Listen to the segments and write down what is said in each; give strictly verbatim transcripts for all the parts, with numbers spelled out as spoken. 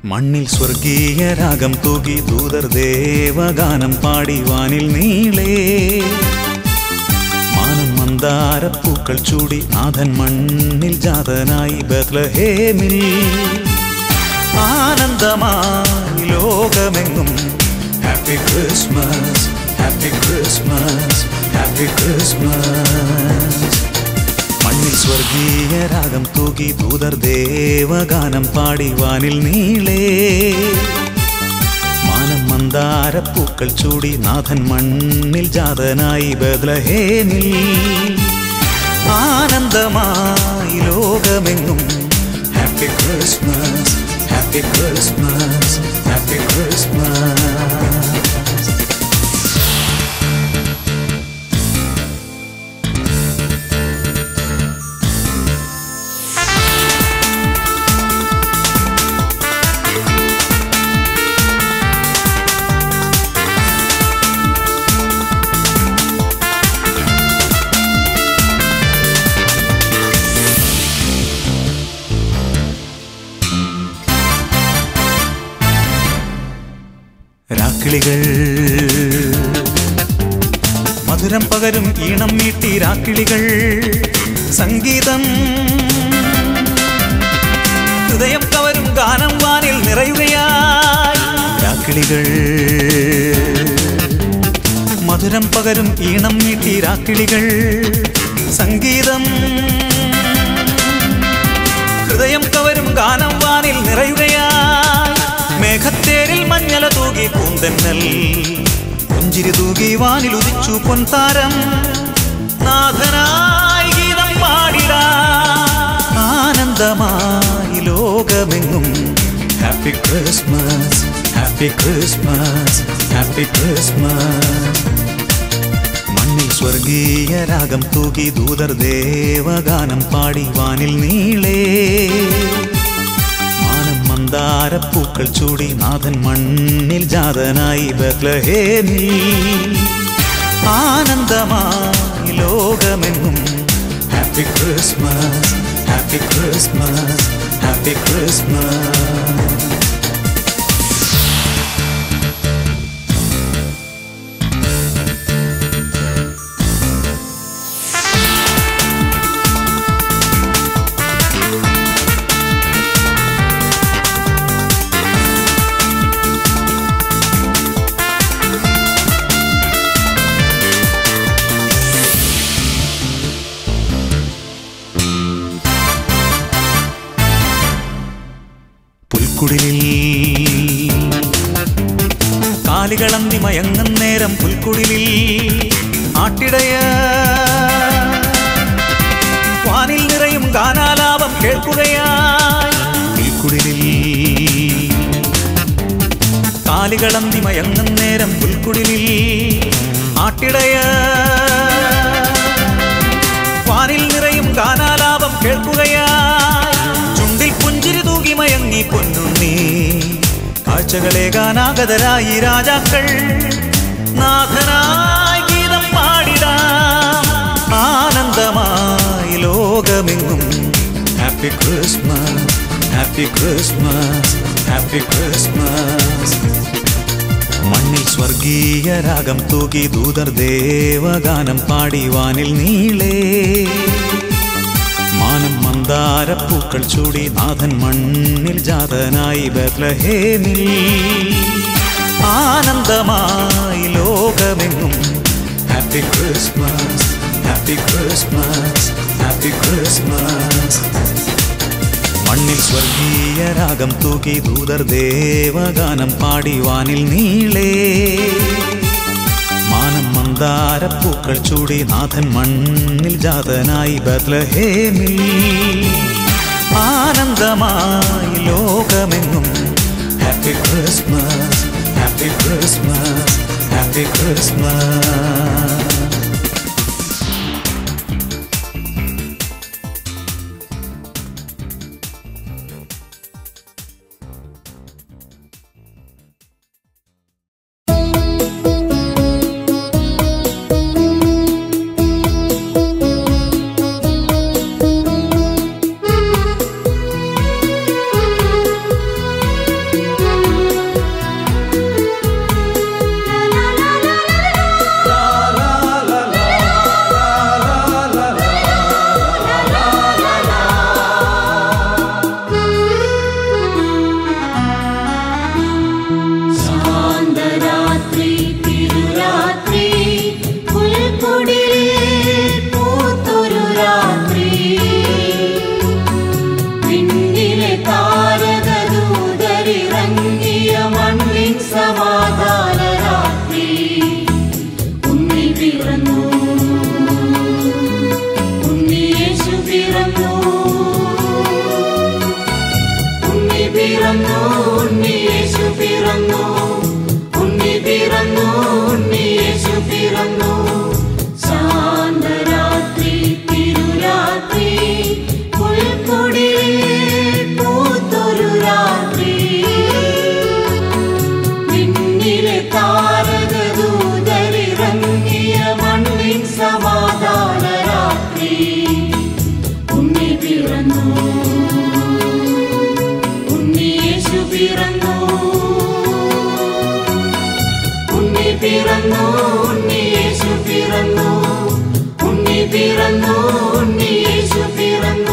മണ്ണിൽ സ്വർഗീയ രാഗം തൂകി ദൂതർ ദേവഗാനം പാടി വാനിൽ നീളേ മാനം മന്ദാരപ്പൂക്കൾ ചൂടി നാഥൻ മണ്ണിൽ ജാതനായി ബത്ലഹേമിൽ ആനന്ദമായി ലോകമെങ്ങും happy Christmas happy Christmas happy Christmas മണ്ണിൽ സ്വർഗീയ രാഗം തൂകി ദൂതർ ദേവഗാനം പാടി വാനിൽ നീളേ മാനം മന്ദാരപ്പൂക്കൾ ചൂടി നാഥൻ മണ്ണിൽ ജാതനായി ബത്ലഹേമിൽ ആനന്ദമായി ലോകമെങ്ങും happy Christmas happy Christmas happy Christmas രാക്കിളികൾ മധുരം പകരും ഈണം മീട്ടി രാക്കിളികൾ സംഗീതം ഹൃദയം കവരും ഗാനം വാനിൽ നിറയുകയായി രാക്കിളികൾ മധുരം പകരും ഈണം മീട്ടി രാക്കിളികൾ സംഗീതം ഹൃദയം കവരും ഗാനം വാനിൽ നിറയുകയായി മേഘത്തേരിൽ മഞ്ഞല തൂകി പൂന്തന്നൽ പുഞ്ചിരി തൂകി വാനിൽ ഉദിച്ചു പൊൻതാരം നാഥനായി ഗീതം പാടിടാം ആനന്ദമായി ലോകമെങ്ങും happy Christmas happy Christmas happy Christmas മണ്ണിൽ സ്വർഗീയ രാഗം തൂകി ദൂതർ ദേവഗാനം പാടി വാനിൽ നീളേ മന്ദാരപ്പൂക്കൾ ചൂടി നാഥൻ മണ്ണിൽ ജാതനായി ബത്ലഹേമിൽ ആനന്ദമായി ലോകമെങ്ങും happy Christmas happy Christmas happy Christmas പുൽക്കുടിലിൽ കാലികളന്തി മയങ്ങും നേരം പുൽക്കുടിലിൽ ആട്ടിടയ വാനിൽ നിറയും ഗാനാലാപം കേൾക്കുകയായി പുൽക്കുടിലിൽ കാലികളന്തി മയങ്ങും നേരം പുൽക്കുടിലിൽ ആട്ടിടയ വാനിൽ നിറയും ഗാനാലാപം കേൾക്കുകയായി ചുണ്ടിൽ പുഞ്ചിരി തൂകി മയങ്ങി പൊന്നുണ്ണി കാഴ്ചകളേകാനാഗതരായി രാജാക്കൾ നാഥനായി ഗീതം പാടിടാം ആനന്ദമായി ലോകമെങ്ങും happy Christmas happy Christmas happy Christmas മണ്ണിൽ സ്വർഗീയ രാഗം തൂകി ദൂതർ ദേവഗാനം പാടി വാനിൽ നീളേ മാനം മന്ദാരപ്പൂക്കൾ ചൂടി നാഥൻ മണ്ണിൽ ജാതനായി ബത്ലഹേമിൽ ആനന്ദമായി ലോകമെങ്ങും happy Christmas happy Christmas happy Christmas മണ്ണിൽ സ്വർഗീയ രാഗം തൂകി ദൂതർ ദേവഗാനം പാടി വാനിൽ നീളേ മാനം മന്ദാരപ്പൂക്കൾ ചൂടി നാഥൻ മണ്ണിൽ ജാതനായി ബത്ലഹേമിൽ ആനന്ദമായി ലോകമെങ്ങും happy Christmas happy Christmas happy Christmas ഉണ്ണി യേശു പിറന്നു.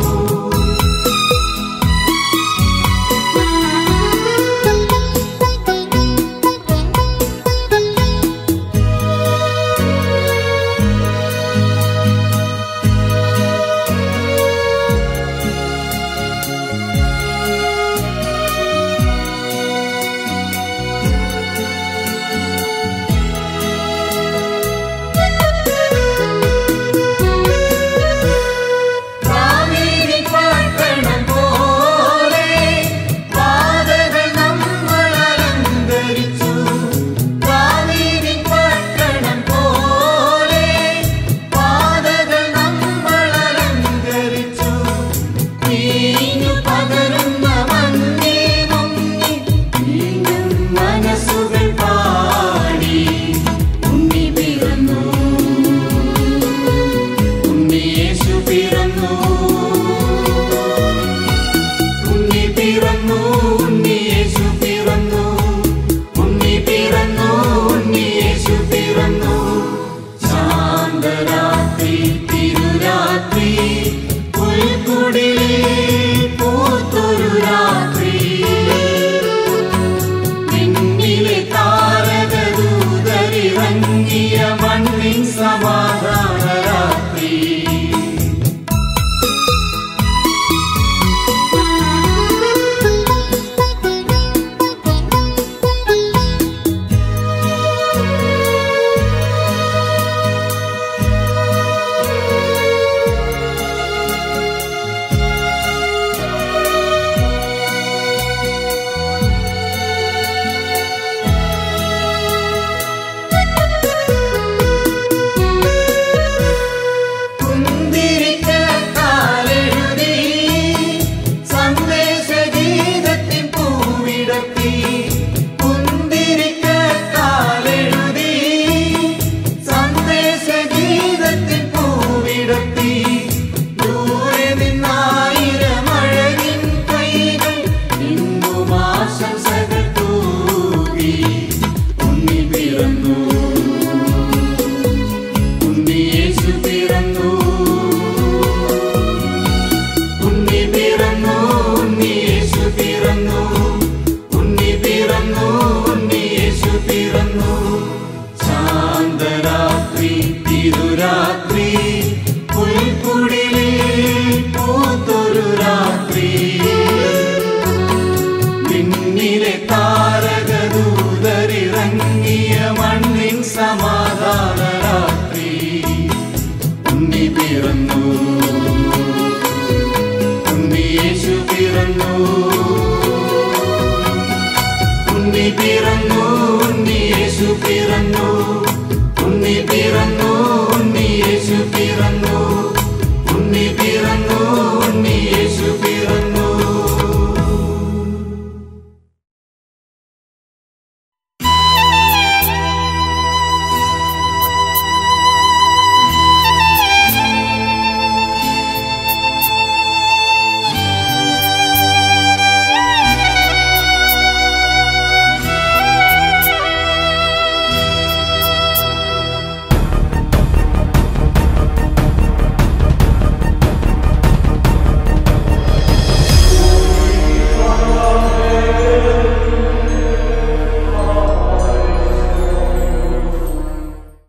ഉണ്ണി പിറന്നു ഉണ്ണി യേശു പിറന്നു ഉണ്ണി പിറന്നു